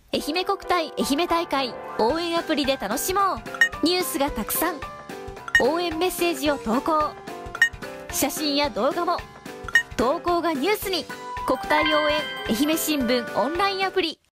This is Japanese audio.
愛媛国体愛媛大会応援アプリで楽しもう。ニュースがたくさん。応援メッセージを投稿。写真や動画も。投稿がニュースに。国体応援愛媛新聞オンラインアプリ。